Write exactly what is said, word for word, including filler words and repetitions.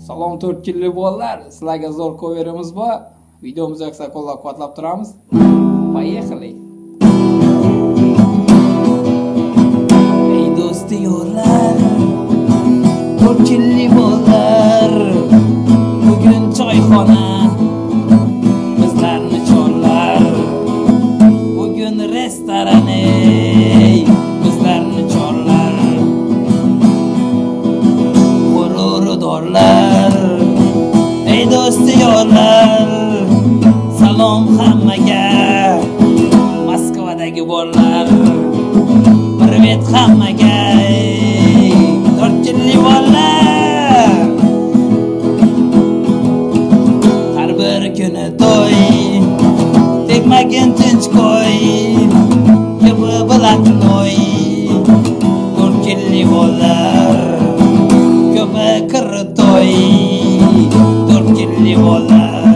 Salom to'rt yillik bolalar, sizlarga zo'r ko'veramiz bu. Videomiz yoqsa qo'llab-quvvatlab turamiz. Поехали. Ey do'sti yo'llar, to'rt yillik bolalar, bugun choyxona bizlarni chorlar. Bugun restoran bizlarni chorlar. G'ururidorlar, ey do'sti yo'llar, salom hammaga, Moskvadagi bolalar. Привет hammaga, to'rt yillik bolalar. Har bir kuni to'y, tegmagin tinch qo'y, kimi bilan noy. to'rt yillik bolalar, ko'pi kir to'y, to'rt yillik bolalar.